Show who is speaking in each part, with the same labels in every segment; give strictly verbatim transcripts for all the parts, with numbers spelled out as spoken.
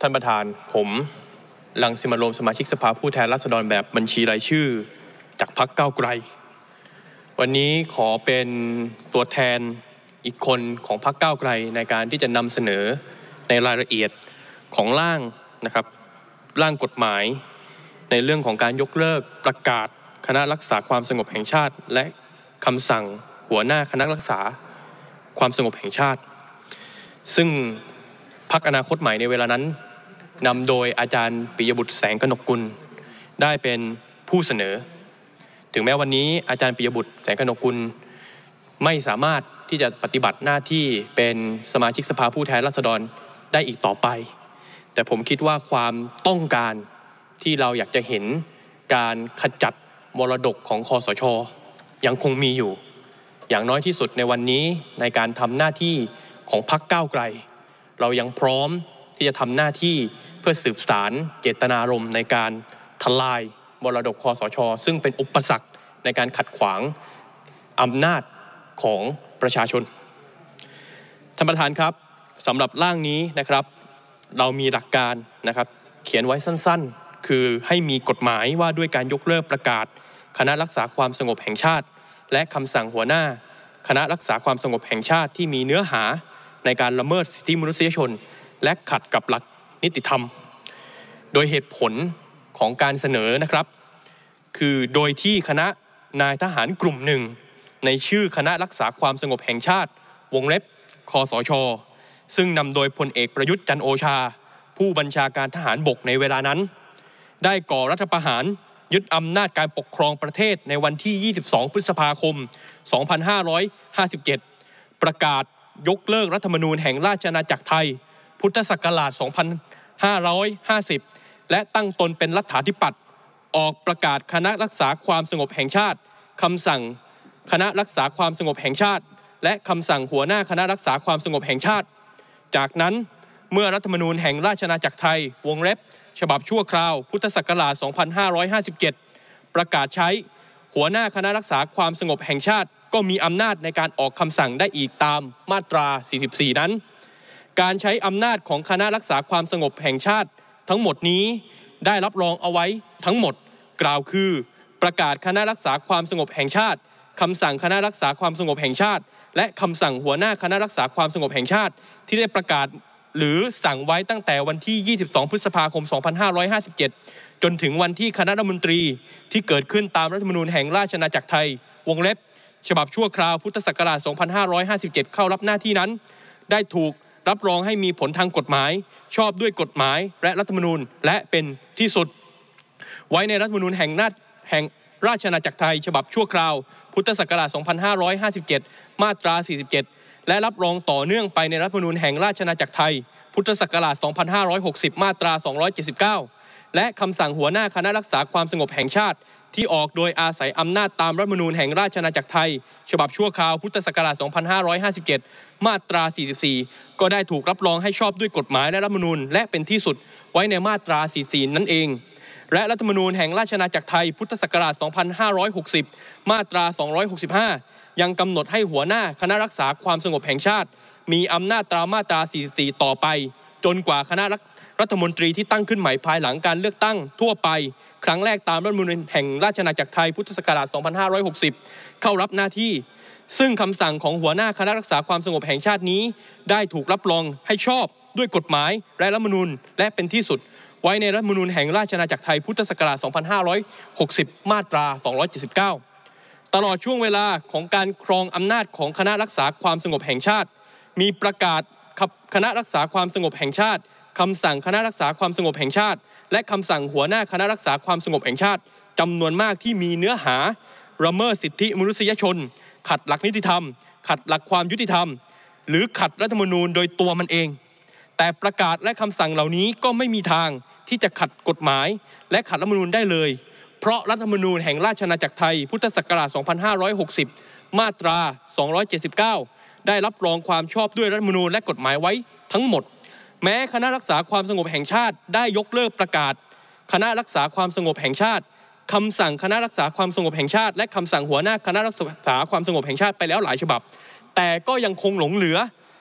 Speaker 1: ท่านประธานผมรังสิมันต์โรมสมาชิกสภาผู้แทนราษฎรแบบบัญชีรายชื่อจากพรรคก้าวไกลวันนี้ขอเป็นตัวแทนอีกคนของพรรคก้าวไกลในการที่จะนำเสนอในรายละเอียดของร่างนะครับร่างกฎหมายในเรื่องของการยกเลิกประกาศคณะรักษาความสงบแห่งชาติและคำสั่งหัวหน้าคณะรักษาความสงบแห่งชาติซึ่งพรรคอนาคตใหม่ในเวลานั้นนำโดยอาจารย์ปิยบุตรแสงกนกกุลได้เป็นผู้เสนอถึงแม้วันนี้อาจารย์ปิยบุตรแสงกนกกุลไม่สามารถที่จะปฏิบัติหน้าที่เป็นสมาชิกสภาผู้แทนราษฎรได้อีกต่อไปแต่ผมคิดว่าความต้องการที่เราอยากจะเห็นการขจัดมรดกของคสช.ยังคงมีอยู่อย่างน้อยที่สุดในวันนี้ในการทำหน้าที่ของพรรคก้าวไกลเรายังพร้อมที่จะทำหน้าที่เพื่อสืบสารเจตนารมณ์ในการทลายมรดกคสช.ซึ่งเป็นอุปสรรคในการขัดขวางอำนาจของประชาชนท่านประธานครับสำหรับร่างนี้นะครับเรามีหลักการนะครับเขียนไว้สั้นๆคือให้มีกฎหมายว่าด้วยการยกเลิกประกาศคณะรักษาความสงบแห่งชาติและคำสั่งหัวหน้าคณะรักษาความสงบแห่งชาติที่มีเนื้อหาในการละเมิดสิทธิมนุษยชนและขัดกับหลักนิติธรรมโดยเหตุผลของการเสนอนะครับคือโดยที่คณะนายทหารกลุ่มหนึ่งในชื่อคณะรักษาความสงบแห่งชาติวงเล็บคสช.ซึ่งนำโดยพลเอกประยุทธ์จันทร์โอชาผู้บัญชาการทหารบกในเวลานั้นได้ก่อรัฐประหารยึดอำนาจการปกครองประเทศในวันที่ยี่สิบสองพฤษภาคมสองพันห้าร้อยห้าสิบเจ็ดประกาศยกเลิกรัฐธรรมนูญแห่งราชอาณาจักรไทยพุทธศักราชสองพันห้าร้อยห้าสิบและตั้งตนเป็นรัฐาธิปัตย์ออกประกาศคณะรักษาความสงบแห่งชาติคำสั่งคณะรักษาความสงบแห่งชาติและคำสั่งหัวหน้าคณะรักษาความสงบแห่งชาติจากนั้นเมื่อรัฐธรรมนูญแห่งราชอาณาจักรไทยวงเล็บฉบับชั่วคราวพุทธศักราชสองพันห้าร้อยห้าสิบเจ็ดประกาศใช้หัวหน้าคณะรักษาความสงบแห่งชาติก็มีอำนาจในการออกคำสั่งได้อีกตามมาตราสี่สิบสี่นั้นการใช้อำนาจของคณะรักษาความสงบแห่งชาติทั้งหมดนี้ได้รับรองเอาไว้ทั้งหมดกล่าวคือประกาศคณะรักษาความสงบแห่งชาติคำสั่งคณะรักษาความสงบแห่งชาติและคำสั่งหัวหน้าคณะรักษาความสงบแห่งชาติที่ได้ประกาศหรือสั่งไว้ตั้งแต่วันที่ยี่สิบสองพฤษภาคมสองพันห้าร้อยห้าสิบเจ็ดจนถึงวันที่คณะรัฐมนตรีที่เกิดขึ้นตามรัฐธรรมนูญแห่งราชอาณาจักรไทยวงเล็บฉบับชั่วคราวพุทธศักราชสองพันห้าร้อยห้าสิบเจ็ดเข้ารับหน้าที่นั้นได้ถูกรับรองให้มีผลทางกฎหมายชอบด้วยกฎหมายและรัฐธรรมนูญและเป็นที่สุดไว้ในรัฐธรรมนูญแห่งราชแห่งราชอาณาจักรไทยฉบับชั่วคราวพุทธศักราชสองพันห้าร้อยห้าสิบเจ็ดมาตราสี่สิบเจ็ดและรับรองต่อเนื่องไปในรัฐธรรมนูญแห่งราชอาณาจักรไทยพุทธศักราชสองพันห้าร้อยหกสิบมาตราสองร้อยเจ็ดสิบเก้าและคำสั่งหัวหน้าคณะรักษาความสงบแห่งชาติที่ออกโดยอาศัยอำนาจตามรัฐธรรมนูญแห่งราชอาณาจักรไทยฉบับชั่วคราวพุทธศักราชสองพันห้าร้อยห้าสิบเจ็ดมาตราสี่สิบสี่ก็ได้ถูกรับรองให้ชอบด้วยกฎหมายและรัฐธรรมนูญและเป็นที่สุดไว้ในมาตราสี่สิบสี่นั่นเองและรัฐธรรมนูญแห่งราชอาณาจักรไทยพุทธศักราชสองพันห้าร้อยหกสิบมาตราสองร้อยหกสิบห้ายังกำหนดให้หัวหน้าคณะรักษาความสงบแห่งชาติมีอำนาจตามมาตราสี่สิบสี่ต่อไปจนกว่าคณะรัฐมนตรีที่ตั้งขึ้นใหม่ภายหลังการเลือกตั้งทั่วไปครั้งแรกตามรัฐธรรมนูญแห่งราชอาณาจักรไทยพุทธศักราชสองพันห้าร้อยหกสิบเข้ารับหน้าที่ซึ่งคำสั่งของหัวหน้าคณะรักษาความสงบแห่งชาตินี้ได้ถูกรับรองให้ชอบด้วยกฎหมายและรัฐธรรมนูญและเป็นที่สุดไว้ในรัฐธรรมนูญแห่งราชอาณาจักรไทยพุทธศักราชสองพันห้าร้อยหกสิบมาตราสองร้อยเจ็ดสิบเก้าตลอดช่วงเวลาของการครองอำนาจของคณะรักษาความสงบแห่งชาติมีประกาศคณะรักษาความสงบแห่งชาติคำสั่งคณะรักษาความสงบแห่งชาติและคำสั่งหัวหน้าคณะรักษาความสงบแห่งชาติจำนวนมากที่มีเนื้อหาละเมิดสิทธิมนุษยชนขัดหลักนิติธรรมขัดหลักความยุติธรรมหรือขัดรัฐธรรมนูญโดยตัวมันเองแต่ประกาศและคำสั่งเหล่านี้ก็ไม่มีทางที่จะขัดกฎหมายและขัดรัฐธรรมนูญได้เลยเพราะรัฐธรรมนูญแห่งราชอาณาจักรไทยพุทธศักราชสองพันห้าร้อยหกสิบมาตราสองร้อยเจ็ดสิบเก้าได้รับรองความชอบด้วยรัฐธรรมนูญและกฎหมายไว้ทั้งหมดแม้คณะรักษาความสงบแห่งชาติได้ยกเลิกประกาศคณะรักษาความสงบแห่งชาติคำสั่งคณะรักษาความสงบแห่งชาติและคำสั่งหัวหน้าคณะรักษาความสงบแห่งชาติไปแล้วหลายฉบับแต่ก็ยังคงหลงเหลือ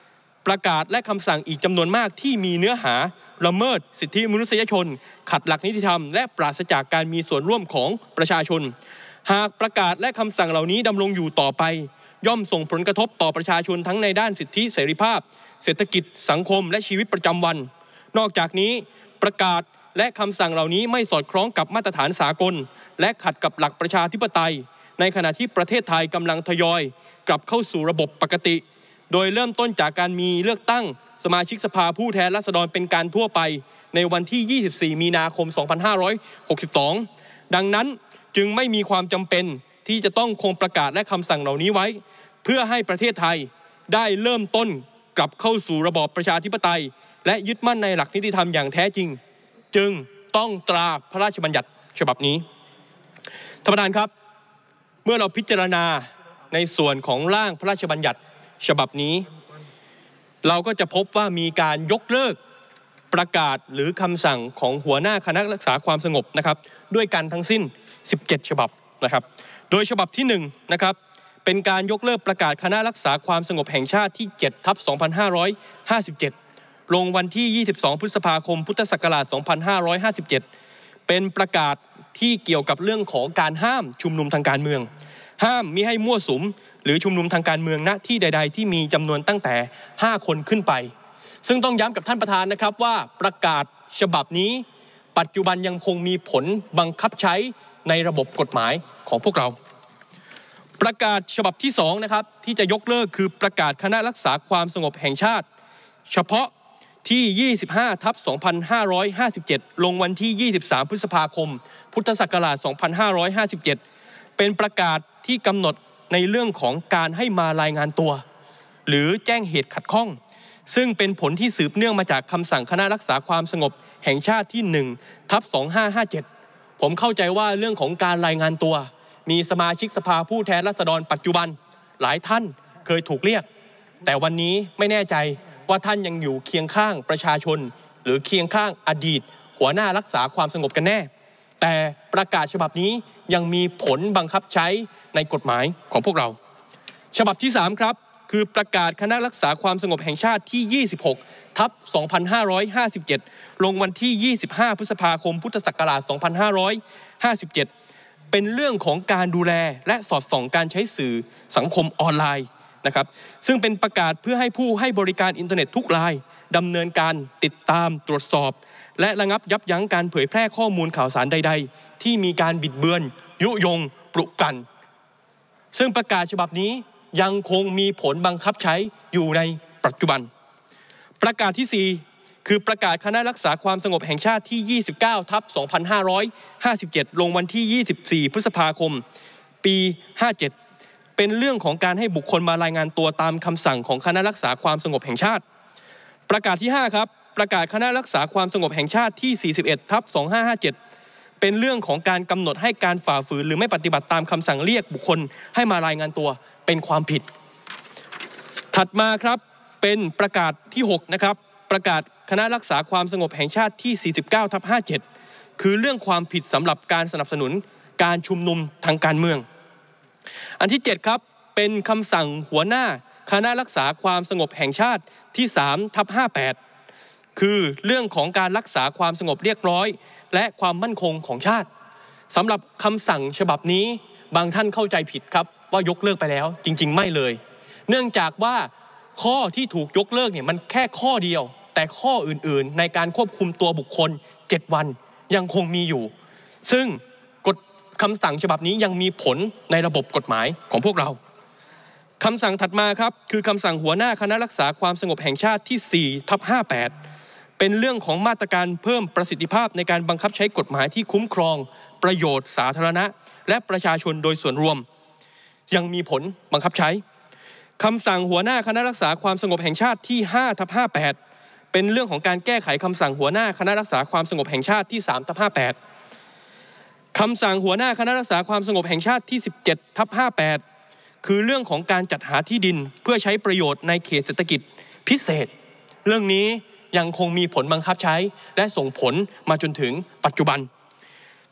Speaker 1: ประกาศและคำสั่งอีกจำนวนมากที่มีเนื้อหาละเมิดสิทธิมนุษยชนขัดหลักนิติธรรมและปราศจากการมีส่วนร่วมของประชาชนหากประกาศและคำสั่งเหล่านี้ดำรงอยู่ต่อไปย่อมส่งผลกระทบต่อประชาชนทั้งในด้านสิทธิเสรีภาพเศรษฐกิจสังคมและชีวิตประจำวันนอกจากนี้ประกาศและคำสั่งเหล่านี้ไม่สอดคล้องกับมาตรฐานสากลและขัดกับหลักประชาธิปไตยในขณะที่ประเทศไทยกำลังทยอยกลับเข้าสู่ระบบปกติโดยเริ่มต้นจากการมีเลือกตั้งสมาชิกสภาผู้แทนราษฎรเป็นการทั่วไปในวันที่ยี่สิบสี่มีนาคมสองพันห้าร้อยหกสิบสองดังนั้นจึงไม่มีความจำเป็นที่จะต้องคงประกาศและคำสั่งเหล่านี้ไว้เพื่อให้ประเทศไทยได้เริ่มต้นกลับเข้าสู่ระบอบประชาธิปไตยและยึดมั่นในหลักนิติธรรมอย่างแท้จริงจึงต้องตราพระราชบัญญัติฉบับนี้ท่านประธานครับเมื่อเราพิจารณาในส่วนของร่างพระราชบัญญัติฉบับนี้เราก็จะพบว่ามีการยกเลิกประกาศหรือคำสั่งของหัวหน้าคณะรักษาความสงบนะครับด้วยกันทั้งสิ้นสิบเจ็ดฉบับนะครับโดยฉบับที่หนึ่งนะครับเป็นการยกเลิกประกาศคณะรักษาความสงบแห่งชาติที่เจ็ดทับสองพันห้าร้อยห้าสิบเจ็ดลงวันที่ยี่สิบสองพฤษภาคมพุทธศักราชสองพันห้าร้อยห้าสิบเจ็ดเป็นประกาศที่เกี่ยวกับเรื่องของการห้ามชุมนุมทางการเมืองห้ามมิให้มั่วสุมหรือชุมนุมทางการเมืองณที่ใดๆที่มีจำนวนตั้งแต่ห้าคนขึ้นไปซึ่งต้องย้ำกับท่านประธานนะครับว่าประกาศฉบับนี้ปัจจุบันยังคงมีผลบังคับใช้ในระบบกฎหมายของพวกเราประกาศฉบับที่สองนะครับที่จะยกเลิกคือประกาศคณะรักษาความสงบแห่งชาติเฉพาะที่ยี่สิบห้าทับสองพันห้าร้อยห้าสิบเจ็ดลงวันที่ยี่สิบสามพฤษภาคมพุทธศักราชสองพันห้าร้อยห้าสิบเจ็ดเป็นประกาศที่กำหนดในเรื่องของการให้มารายงานตัวหรือแจ้งเหตุขัดข้องซึ่งเป็นผลที่สืบเนื่องมาจากคำสั่งคณะรักษาความสงบแห่งชาติที่หนึ่งทับสองพันห้าร้อยห้าสิบเจ็ดผมเข้าใจว่าเรื่องของการรายงานตัวมีสมาชิกสภาผู้แทนราษฎรปัจจุบันหลายท่านเคยถูกเรียกแต่วันนี้ไม่แน่ใจว่าท่านยังอยู่เคียงข้างประชาชนหรือเคียงข้างอดีตหัวหน้ารักษาความสงบกันแน่แต่ประกาศฉบับนี้ยังมีผลบังคับใช้ในกฎหมายของพวกเราฉบับที่สามครับคือประกาศคณะรักษาความสงบแห่งชาติที่ยี่สิบหกทับสองพันห้าร้อยห้าสิบเจ็ดลงวันที่ยี่สิบห้าพฤษภาคมพุทธศักราชสองพันห้าร้อยห้าสิบเจ็ดเป็นเรื่องของการดูแลและสอดส่องการใช้สื่อสังคมออนไลน์นะครับซึ่งเป็นประกาศเพื่อให้ผู้ให้บริการอินเทอร์เน็ตทุกรายดำเนินการติดตามตรวจสอบและระงับยับยั้งการเผยแพร่ข้อมูลข่าวสารใดๆที่มีการบิดเบือนยุยงปลุกปั่นซึ่งประกาศฉบับนี้ยังคงมีผลบังคับใช้อยู่ในปัจจุบันประกาศที่สี่คือประกาศคณะรักษาความสงบแห่งชาติที่ยี่สิบเก้าทับสองพันห้าร้อยห้าสิบเจ็ดลงวันที่ยี่สิบสี่พฤษภาคมปีห้าสิบเจ็ดเป็นเรื่องของการให้บุคคลมารายงานตัวตามคำสั่งของคณะรักษาความสงบแห่งชาติประกาศที่ห้าครับประกาศคณะรักษาความสงบแห่งชาติที่สี่สิบเอ็ดทับสองพันห้าร้อยห้าสิบเจ็ดเป็นเรื่องของการกำหนดให้การฝ่าฝืนหรือไม่ปฏิบัติตามคำสั่งเรียกบุคคลให้มารายงานตัวเป็นความผิดถัดมาครับเป็นประกาศที่หกนะครับประกาศคณะรักษาความสงบแห่งชาติที่สี่สิบเก้าทับห้าสิบเจ็ดคือเรื่องความผิดสำหรับการสนับสนุนการชุมนุมทางการเมืองอันที่เจ็ดครับเป็นคำสั่งหัวหน้าคณะรักษาความสงบแห่งชาติที่สามทับห้าสิบแปดคือเรื่องของการรักษาความสงบเรียบร้อยและความมั่นคงของชาติสำหรับคำสั่งฉบับนี้บางท่านเข้าใจผิดครับว่ายกเลิกไปแล้วจริงๆไม่เลยเนื่องจากว่าข้อที่ถูกยกเลิกเนี่ยมันแค่ข้อเดียวแต่ข้ออื่นๆในการควบคุมตัวบุคคลเจ็ดวันยังคงมีอยู่ซึ่งกฎคำสั่งฉบับนี้ยังมีผลในระบบกฎหมายของพวกเราคำสั่งถัดมาครับคือคำสั่งหัวหน้าคณะรักษาความสงบแห่งชาติที่สี่ทับห้าสิบแปดเป็นเรื่องของมาตรการเพิ่มประสิทธิภาพในการบังคับใช้กฎหมายที่คุ้มครองประโยชน์สาธารณะและประชาชนโดยส่วนรวมยังมีผลบังคับใช้คำสั่งหัวหน้าคณะรักษาความสงบแห่งชาติที่ห้าทับห้าสิบแปดเป็นเรื่องของการแก้ไขคำสั่งหัวหน้าคณะรักษาความสงบแห่งชาติที่สามทับห้าสิบแปดคำสั่งหัวหน้าคณะรักษาความสงบแห่งชาติที่สิบเจ็ดทับห้าสิบแปดคือเรื่องของการจัดหาที่ดินเพื่อใช้ประโยชน์ในเขตเศรษฐกิจพิเศษเรื่องนี้ยังคงมีผลบังคับใช้และส่งผลมาจนถึงปัจจุบัน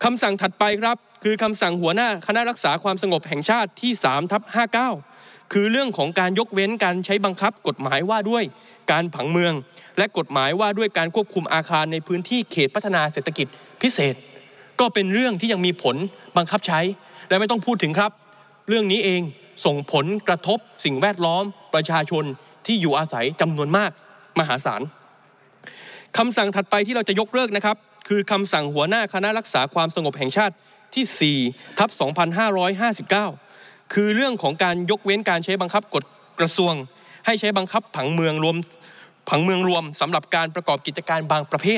Speaker 1: คำสั่งถัดไปครับคือคำสั่งหัวหน้าคณะรักษาความสงบแห่งชาติที่ สามทับห้าเก้า คือเรื่องของการยกเว้นการใช้บังคับกฎหมายว่าด้วยการผังเมืองและกฎหมายว่าด้วยการควบคุมอาคารในพื้นที่เขตพัฒนาเศรษฐกิจพิเศษก็เป็นเรื่องที่ยังมีผลบังคับใช้และไม่ต้องพูดถึงครับเรื่องนี้เองส่งผลกระทบสิ่งแวดล้อมประชาชนที่อยู่อาศัยจำนวนมากมหาศาลคำสั่งถัดไปที่เราจะยกเลิกนะครับคือคำสั่งหัวหน้าคณะรักษาความสงบแห่งชาติที่ สี่ทับสองพันห้าร้อยห้าสิบเก้า คือเรื่องของการยกเว้นการใช้บังคับกฎกระทรวงให้ใช้บังคับผังเมืองรวมผังเมืองรวมสำหรับการประกอบกิจการบางประเภท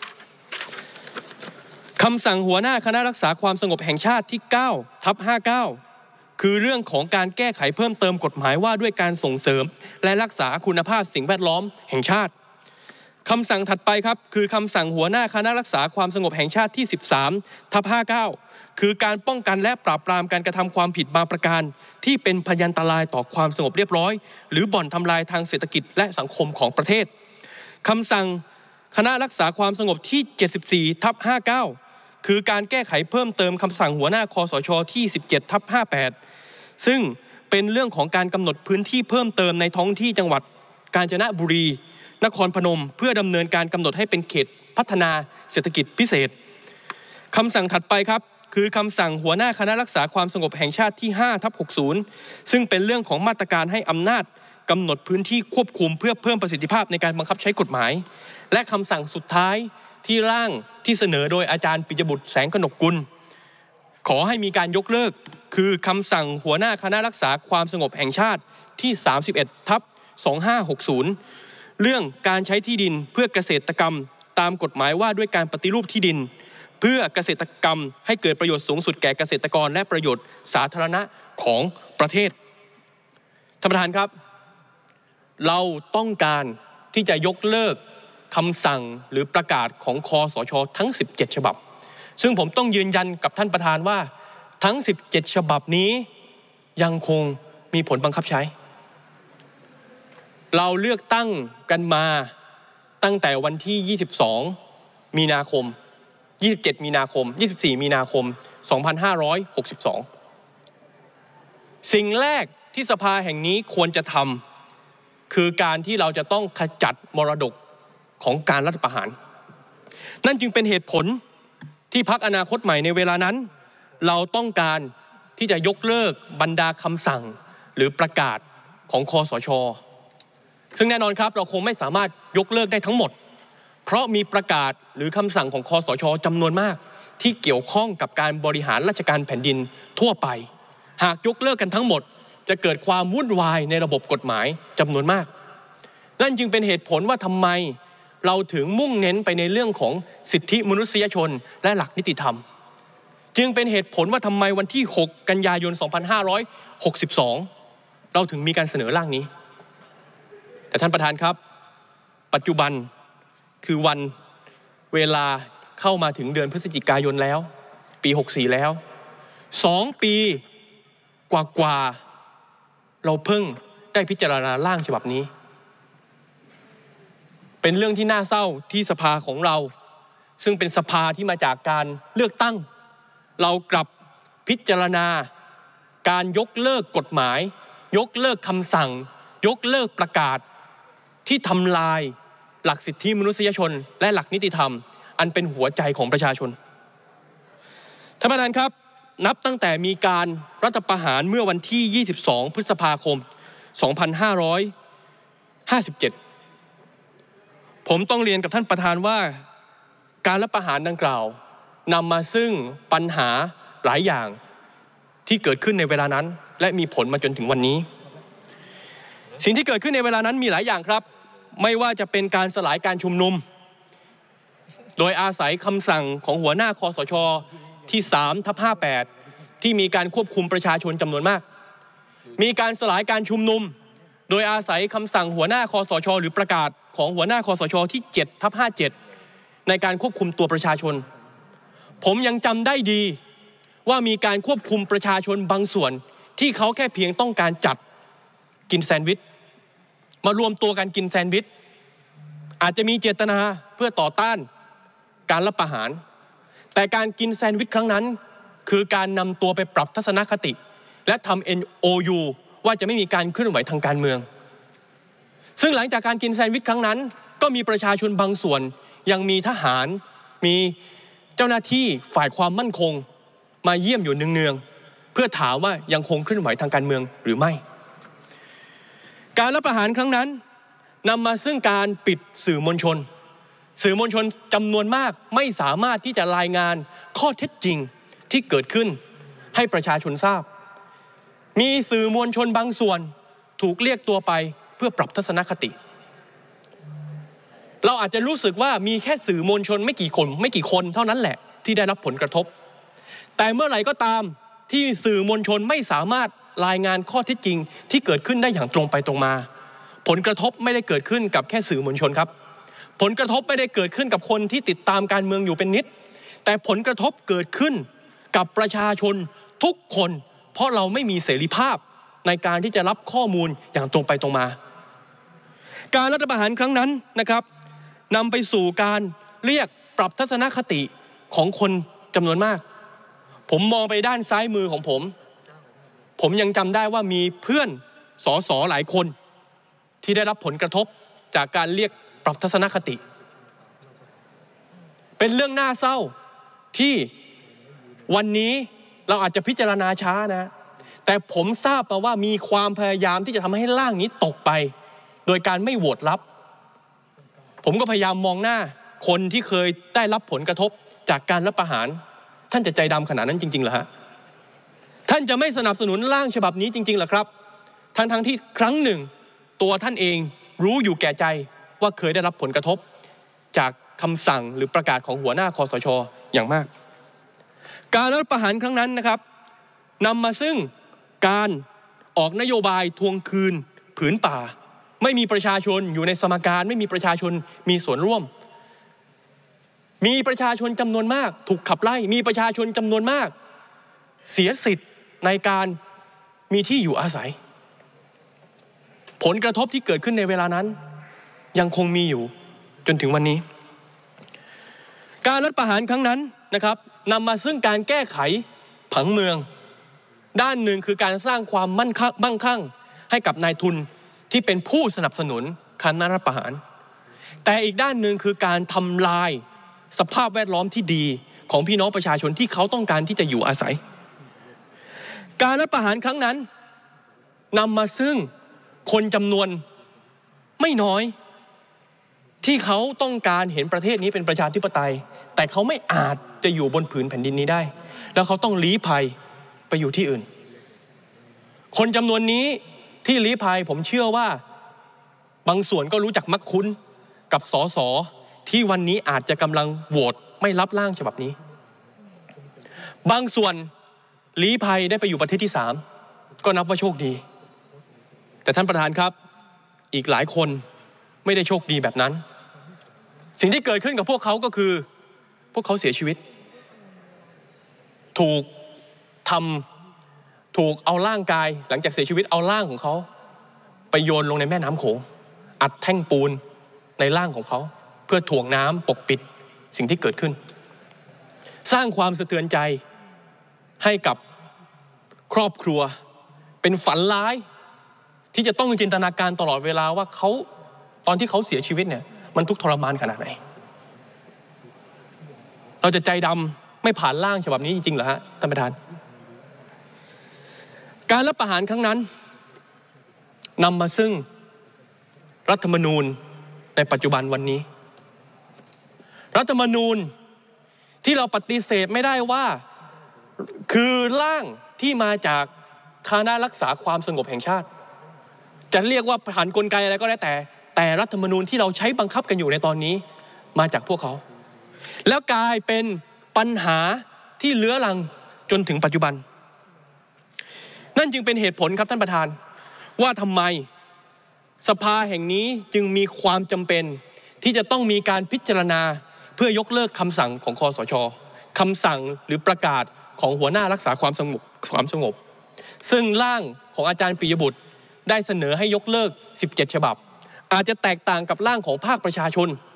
Speaker 1: คำสั่งหัวหน้าคณะรักษาความสงบแห่งชาติที่ เก้าทับห้าเก้า คือเรื่องของการแก้ไขเพิ่มเติมกฎหมายว่าด้วยการส่งเสริมและรักษาคุณภาพสิ่งแวดล้อมแห่งชาติคำสั่งถัดไปครับคือคำสั่งหัวหน้าคณะรักษาความสงบแห่งชาติที่ สิบสามทับห้าเก้า คือการป้องกันและปราบปรามการกระทำความผิดบางประการที่เป็นพยันตรายต่อความสงบเรียบร้อยหรือบ่อนทำลายทางเศรษฐกิจและสังคมของประเทศคำสั่งคณะรักษาความสงบที่ เจ็ดสิบสี่ทับห้าเก้า คือการแก้ไขเพิ่มเติมคำสั่งหัวหน้าคสชที่ สิบเจ็ดทับห้าแปด ซึ่งเป็นเรื่องของการกำหนดพื้นที่เพิ่มเติมในท้องที่จังหวัดกาญจนบุรีนครพนมเพื่อดำเนินการกำหนดให้เป็นเขตพัฒนาเศรษฐกิจพิเศษคำสั่งถัดไปครับคือคำสั่งหัวหน้าคณะรักษาความสงบแห่งชาติที่ ห้าทับหกสิบ ซึ่งเป็นเรื่องของมาตรการให้อำนาจกำหนดพื้นที่ควบคุมเพื่อเพิ่มประสิทธิภาพในการบังคับใช้กฎหมายและคำสั่งสุดท้ายที่ร่างที่เสนอโดยอาจารย์ปิยบุตรแสงกนกกุลขอให้มีการยกเลิกคือคำสั่งหัวหน้าคณะรักษาความสงบแห่งชาติที่ สามสิบเอ็ดทับสองพันห้าร้อยหกสิบ เรื่องการใช้ที่ดินเพื่อเกษตรกรรมตามกฎหมายว่าด้วยการปฏิรูปที่ดินเพื่อเกษตรกรรมให้เกิดประโยชน์สูงสุดแก่เกษตรกรและประโยชน์สาธารณะของประเทศท่านประธานครับเราต้องการที่จะยกเลิกคำสั่งหรือประกาศของคสช.ทั้งสิบเจ็ดฉบับซึ่งผมต้องยืนยันกับท่านประธานว่าทั้งสิบเจ็ดฉบับนี้ยังคงมีผลบังคับใช้เราเลือกตั้งกันมาตั้งแต่วันที่ยี่สิบสองมีนาคมยี่สิบเจ็ดมีนาคมยี่สิบสี่มีนาคมสองพันห้าร้อยหกสิบสองสิ่งแรกที่สภาแห่งนี้ควรจะทำคือการที่เราจะต้องขจัดมรดกของการรัฐประหารนั่นจึงเป็นเหตุผลที่พรรคอนาคตใหม่ในเวลานั้นเราต้องการที่จะยกเลิกบรรดาคำสั่งหรือประกาศของคสช.ซึ่งแน่นอนครับเราคงไม่สามารถยกเลิกได้ทั้งหมดเพราะมีประกาศหรือคำสั่งของคสช.จำนวนมากที่เกี่ยวข้องกับการบริหารราชการแผ่นดินทั่วไปหากยกเลิกกันทั้งหมดจะเกิดความวุ่นวายในระบบกฎหมายจำนวนมากนั่นจึงเป็นเหตุผลว่าทำไมเราถึงมุ่งเน้นไปในเรื่องของสิทธิมนุษยชนและหลักนิติธรรมจึงเป็นเหตุผลว่าทำไมวันที่หกกันยายนสองพันห้าร้อยหกสิบสองเราถึงมีการเสนอร่างนี้แต่ท่านประธานครับปัจจุบันคือวันเวลาเข้ามาถึงเดือนพฤศจิกายนแล้วปีหกสี่แล้วสองปีกว่าๆเราเพิ่งได้พิจารณาร่างฉบับนี้เป็นเรื่องที่น่าเศร้าที่สภาของเราซึ่งเป็นสภาที่มาจากการเลือกตั้งเรากลับพิจารณาการยกเลิกกฎหมายยกเลิกคำสั่งยกเลิกประกาศที่ทำลายหลักสิทธิมนุษยชนและหลักนิติธรรมอันเป็นหัวใจของประชาชนท่านประธานครับนับตั้งแต่มีการรัฐประหารเมื่อวันที่ยี่สิบสองพฤษภาคมสองพันห้าร้อยห้าสิบเจ็ดผมต้องเรียนกับท่านประธานว่าการรัฐประหารดังกล่าวนำมาซึ่งปัญหาหลายอย่างที่เกิดขึ้นในเวลานั้นและมีผลมาจนถึงวันนี้สิ่งที่เกิดขึ้นในเวลานั้นมีหลายอย่างครับไม่ว่าจะเป็นการสลายการชุมนุมโดยอาศัยคำสั่งของหัวหน้าคสช.ที่ สามทับห้าแปด ที่มีการควบคุมประชาชนจำนวนมากมีการสลายการชุมนุมโดยอาศัยคำสั่งหัวหน้าคสช.หรือประกาศของหัวหน้าคสช.ที่ เจ็ดทับห้าเจ็ด ในการควบคุมตัวประชาชนผมยังจำได้ดีว่ามีการควบคุมประชาชนบางส่วนที่เขาแค่เพียงต้องการจัดกินแซนด์วิชมารวมตัวกันกินแซนด์วิชอาจจะมีเจตนาเพื่อต่อต้านการรัฐประหารแต่การกินแซนด์วิชครั้งนั้นคือการนำตัวไปปรับทัศนคติและทำ เอ็น โอ ยู ว่าจะไม่มีการเคลื่อนไหวทางการเมืองซึ่งหลังจากการกินแซนด์วิชครั้งนั้นก็มีประชาชนบางส่วนยังมีทหารมีเจ้าหน้าที่ฝ่ายความมั่นคงมาเยี่ยมอยู่เนืองๆเพื่อถามว่ายังคงเคลื่อนไหวทางการเมืองหรือไม่การรัฐประหารครั้งนั้นนำมาซึ่งการปิดสื่อมวลชนสื่อมวลชนจำนวนมากไม่สามารถที่จะรายงานข้อเท็จจริงที่เกิดขึ้นให้ประชาชนทราบมีสื่อมวลชนบางส่วนถูกเรียกตัวไปเพื่อปรับทัศนคติเราอาจจะรู้สึกว่ามีแค่สื่อมวลชนไม่กี่คนไม่กี่คนเท่านั้นแหละที่ได้รับผลกระทบแต่เมื่อไหร่ก็ตามที่สื่อมวลชนไม่สามารถรายงานข้อเท็จจริงที่เกิดขึ้นได้อย่างตรงไปตรงมาผลกระทบไม่ได้เกิดขึ้นกับแค่สื่อมวลชนครับผลกระทบไม่ได้เกิดขึ้นกับคนที่ติดตามการเมืองอยู่เป็นนิดแต่ผลกระทบเกิดขึ้นกับประชาชนทุกคนเพราะเราไม่มีเสรีภาพในการที่จะรับข้อมูลอย่างตรงไปตรงมาการรัฐประหารครั้งนั้นนะครับนำไปสู่การเรียกปรับทัศนคติของคนจำนวนมากผมมองไปด้านซ้ายมือของผมผมยังจำได้ว่ามีเพื่อนสสหลายคนที่ได้รับผลกระทบจากการเรียกปรับทัศนคติเป็นเรื่องน่าเศร้าที่วันนี้เราอาจจะพิจารณาช้านะแต่ผมทราบมาว่ามีความพยายามที่จะทำให้ร่างนี้ตกไปโดยการไม่โหวตรับผมก็พยายามมองหน้าคนที่เคยได้รับผลกระทบจากการรัฐประหารท่านจะใจดำขนาดนั้นจริงๆเหรอฮะท่านจะไม่สนับสนุนร่างฉบับนี้จริงๆเหรอครับทั้งๆ ท, ที่ครั้งหนึ่งตัวท่านเองรู้อยู่แก่ใจว่าเคยได้รับผลกระทบจากคำสั่งหรือประกาศของหัวหน้าคสช.อย่างมากการรัฐประหารครั้งนั้นนะครับนำมาซึ่งการออกนโยบายทวงคืนผืนป่าไม่มีประชาชนอยู่ในสมการไม่มีประชาชนมีส่วนร่วมมีประชาชนจำนวนมากถูกขับไล่มีประชาชนจำนวนมากเสียสิทธิ์ในการมีที่อยู่อาศัยผลกระทบที่เกิดขึ้นในเวลานั้นยังคงมีอยู่จนถึงวันนี้การรัฐประหารครั้งนั้นนะครับนำมาซึ่งการแก้ไขผังเมืองด้านหนึ่งคือการสร้างความมั่นคงมั่งคั่งให้กับนายทุนที่เป็นผู้สนับสนุนการรัฐประหารแต่อีกด้านหนึ่งคือการทำลายสภาพแวดล้อมที่ดีของพี่น้องประชาชนที่เขาต้องการที่จะอยู่อาศัยการรัฐประหารครั้งนั้นนำมาซึ่งคนจำนวนไม่น้อยที่เขาต้องการเห็นประเทศนี้เป็นประชาธิปไตยแต่เขาไม่อาจจะอยู่บนผืนแผ่นดินนี้ได้แล้วเขาต้องลี้ภัยไปอยู่ที่อื่นคนจำนวนนี้ที่ลี้ภัยผมเชื่อว่าบางส่วนก็รู้จักมักคุ้นกับสสที่วันนี้อาจจะกำลังโหวตไม่รับร่างฉบับนี้บางส่วนลี้ภัยได้ไปอยู่ประเทศที่สามก็นับว่าโชคดีแต่ท่านประธานครับอีกหลายคนไม่ได้โชคดีแบบนั้นสิ่งที่เกิดขึ้นกับพวกเขาก็คือพวกเขาเสียชีวิตถูกทำถูกเอาร่างกายหลังจากเสียชีวิตเอาร่างของเขาไปโยนลงในแม่น้ำโขงอัดแท่งปูนในร่างของเขาเพื่อถ่วงน้ำปกปิดสิ่งที่เกิดขึ้นสร้างความสะเทือนใจให้กับครอบครัวเป็นฝันร้ายที่จะต้องจินตนาการตลอดเวลาว่าเขาตอนที่เขาเสียชีวิตเนี่ยมันทุกข์ทรมานขนาดไหนเราจะใจดำไม่ผ่านร่างฉบับนี้จริงๆเหรอฮะท่านประธานการรัฐประหารครั้งนั้นนำมาซึ่งรัฐธรรมนูญในปัจจุบันวันนี้รัฐธรรมนูญที่เราปฏิเสธไม่ได้ว่าคือร่างที่มาจากคณะรักษาความสงบแห่งชาติจะเรียกว่าผ่านกลไกอะไรก็ได้แต่แต่รัฐธรรมนูญที่เราใช้บังคับกันอยู่ในตอนนี้มาจากพวกเขาแล้วกลายเป็นปัญหาที่เลื้อรังจนถึงปัจจุบันนั่นจึงเป็นเหตุผลครับท่านประธานว่าทำไมสภาแห่งนี้จึงมีความจำเป็นที่จะต้องมีการพิจารณาเพื่อยกเลิกคำสั่งของคสช.คำสั่งหรือประกาศของหัวหน้ารักษาความสงบความสงบซึ่งร่างของอาจารย์ปิยบุตรได้เสนอให้ยกเลิกสิบเจ็ดฉบับอาจจะแตกต่างกับร่างของภาคประชาชน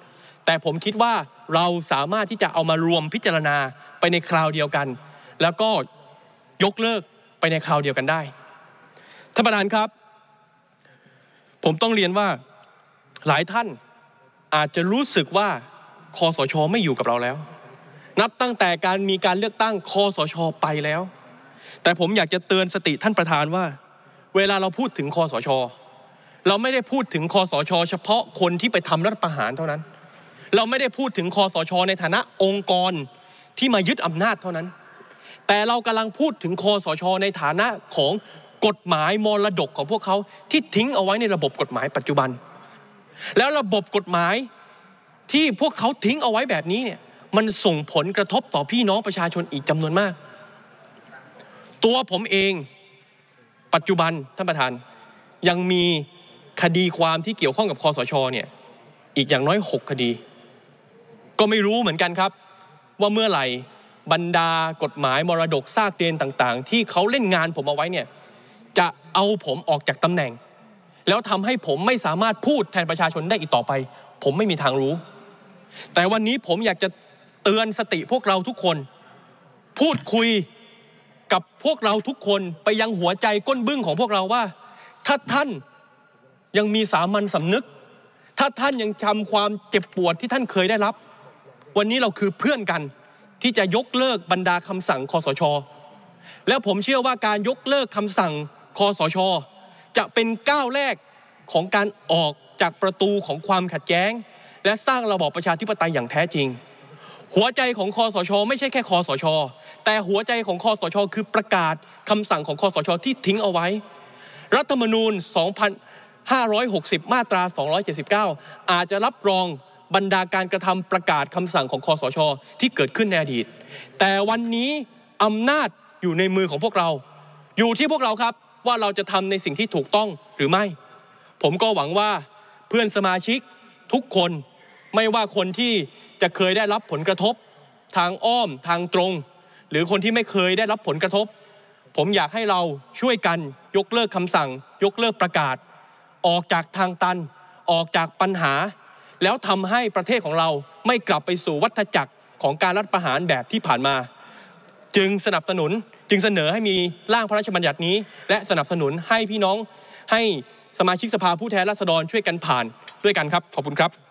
Speaker 1: แต่ผมคิดว่าเราสามารถที่จะเอามารวมพิจารณาไปในคราวเดียวกันแล้วก็ยกเลิกไปในคราวเดียวกันได้ท่านประธานครับผมต้องเรียนว่าหลายท่านอาจจะรู้สึกว่าคสช.ไม่อยู่กับเราแล้วนับตั้งแต่การมีการเลือกตั้งคสช.ไปแล้วแต่ผมอยากจะเตือนสติท่านประธานว่าเวลาเราพูดถึงคสช.เราไม่ได้พูดถึงคสช.เฉพาะคนที่ไปทำรัฐประหารเท่านั้นเราไม่ได้พูดถึงคสช.ในฐานะองค์กรที่มายึดอำนาจเท่านั้นแต่เรากำลังพูดถึงคสช.ในฐานะของกฎหมายมรดกของพวกเขาที่ทิ้งเอาไว้ในระบบกฎหมายปัจจุบันแล้วระบบกฎหมายที่พวกเขาทิ้งเอาไว้แบบนี้เนี่ยมันส่งผลกระทบต่อพี่น้องประชาชนอีกจำนวนมากตัวผมเองปัจจุบันท่านประธานยังมีคดีความที่เกี่ยวข้องกับคสช.เนี่ยอีกอย่างน้อยหกคดีก็ไม่รู้เหมือนกันครับว่าเมื่อไหร่บรรดากฎหมายมรดกซากเดนต่างๆที่เขาเล่นงานผมเอาไว้เนี่ยจะเอาผมออกจากตำแหน่งแล้วทำให้ผมไม่สามารถพูดแทนประชาชนได้อีกต่อไปผมไม่มีทางรู้แต่วันนี้ผมอยากจะเตือนสติพวกเราทุกคนพูดคุยกับพวกเราทุกคนไปยังหัวใจก้นบึ้งของพวกเราว่าถ้าท่านยังมีสามัญสำนึกถ้าท่านยังจำความเจ็บปวดที่ท่านเคยได้รับวันนี้เราคือเพื่อนกันที่จะยกเลิกบรรดาคำสั่งคสช.แล้วผมเชื่อว่าการยกเลิกคำสั่งคสช.จะเป็นก้าวแรกของการออกจากประตูของความขัดแย้งและสร้างระบอบประชาธิปไตยอย่างแท้จริงหัวใจของคสช.ไม่ใช่แค่คสช.แต่หัวใจของคสช.คือประกาศคำสั่งของคสช.ที่ทิ้งเอาไว้รัฐธรรมนูญสองพันห้าร้อยหกสิบมาตราสองร้อยเจ็ดสิบเก้าอาจจะรับรองบรรดาการกระทำประกาศคำสั่งของคสช.ที่เกิดขึ้นในอดีตแต่วันนี้อำนาจอยู่ในมือของพวกเราอยู่ที่พวกเราครับว่าเราจะทำในสิ่งที่ถูกต้องหรือไม่ผมก็หวังว่าเพื่อนสมาชิกทุกคนไม่ว่าคนที่จะเคยได้รับผลกระทบทางอ้อมทางตรงหรือคนที่ไม่เคยได้รับผลกระทบผมอยากให้เราช่วยกันยกเลิกคำสั่งยกเลิกประกาศออกจากทางตันออกจากปัญหาแล้วทำให้ประเทศของเราไม่กลับไปสู่วัฏจักรของการรัฐประหารแบบที่ผ่านมาจึงสนับสนุนจึงเสนอให้มีร่างพระราชบัญญัตินี้และสนับสนุนให้พี่น้องให้สมาชิกสภาผู้แทนราษฎรช่วยกันผ่านด้วยกันครับขอบคุณครับ